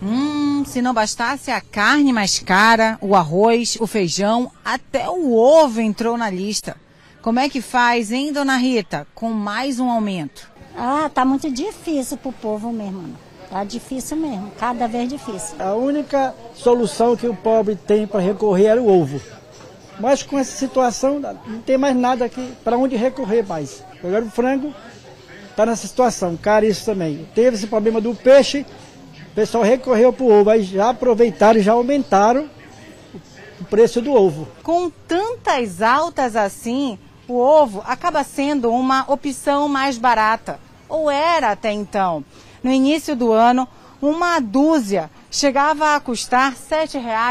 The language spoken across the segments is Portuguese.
Se não bastasse a carne mais cara, o arroz, o feijão, até o ovo entrou na lista. Como é que faz, hein, dona Rita, com mais um aumento? Tá muito difícil pro povo mesmo. Tá difícil mesmo, cada vez difícil. A única solução que o pobre tem para recorrer era o ovo. Mas com essa situação, não tem mais nada aqui para onde recorrer mais. Agora o frango está nessa situação, caríssimo também. Teve esse problema do peixe, o pessoal recorreu para o ovo, aí já aproveitaram e já aumentaram o preço do ovo. Com tantas altas assim, o ovo acaba sendo uma opção mais barata. Ou era até então. No início do ano, uma dúzia chegava a custar R$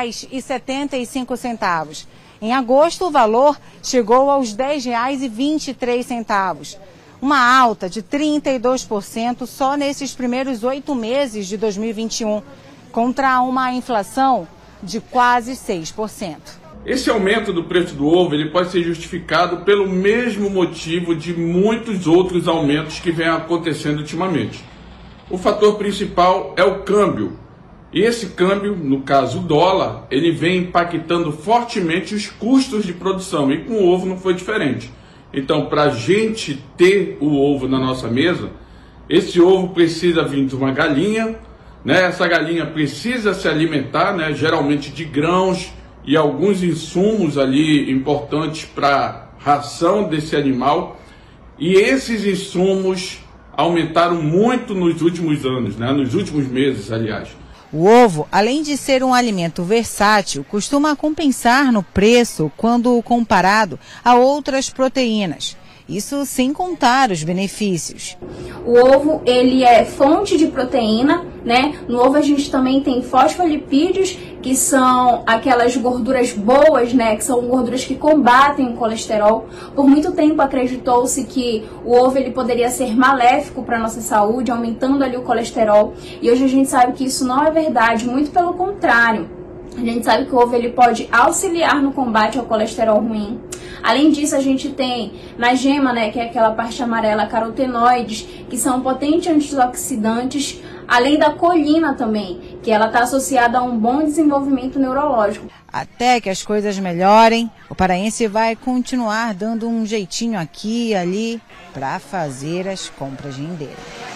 7,75. Em agosto, o valor chegou aos R$ 10,23. Uma alta de 32% só nesses primeiros 8 meses de 2021, contra uma inflação de quase 6%. Esse aumento do preço do ovo ele pode ser justificado pelo mesmo motivo de muitos outros aumentos que vêm acontecendo ultimamente. O fator principal é o câmbio. E esse câmbio, no caso o dólar, ele vem impactando fortemente os custos de produção. E com o ovo não foi diferente. Então, para a gente ter o ovo na nossa mesa, esse ovo precisa vir de uma galinha, né? Essa galinha precisa se alimentar, né? Geralmente de grãos e alguns insumos ali importantes para a ração desse animal. E esses insumos aumentaram muito nos últimos anos, né? Nos últimos meses, aliás. O ovo, além de ser um alimento versátil, costuma compensar no preço quando comparado a outras proteínas. Isso sem contar os benefícios. O ovo, ele é fonte de proteína, né? No ovo a gente também tem fosfolipídios, que são aquelas gorduras boas, né? Que são gorduras que combatem o colesterol. Por muito tempo acreditou-se que o ovo ele poderia ser maléfico para a nossa saúde, aumentando ali o colesterol. E hoje a gente sabe que isso não é verdade, muito pelo contrário. A gente sabe que o ovo ele pode auxiliar no combate ao colesterol ruim. Além disso, a gente tem na gema, né, que é aquela parte amarela, carotenoides, que são potentes antioxidantes, além da colina também, que ela está associada a um bom desenvolvimento neurológico. Até que as coisas melhorem, o paraense vai continuar dando um jeitinho aqui e ali para fazer as compras rendeiras.